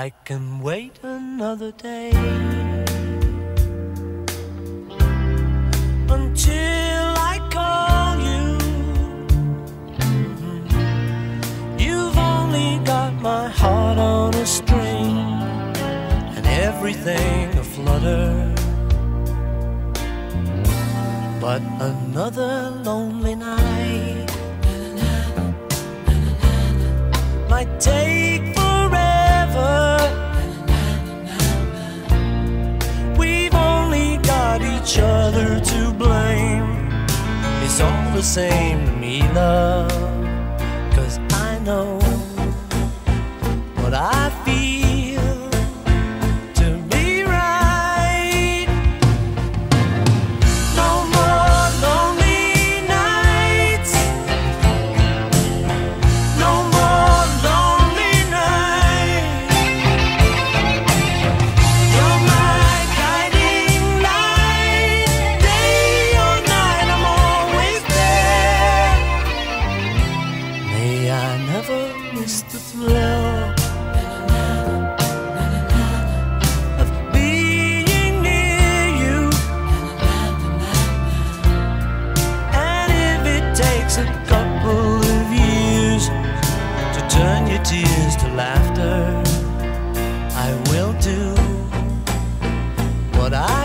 I can wait another day until I call you. You've only got my heart on a string and everything aflutter, but another lonely night might take forever. We've only got each other to blame. It's all the same to me, love, 'cause I know what I feel to be right. No more lonely nights, no more lonely nights. You're my guiding light, day or night, I'm always there. May I never miss the thrill of being near you, and if it takes a couple of years to turn your tears to laughter, I will do what I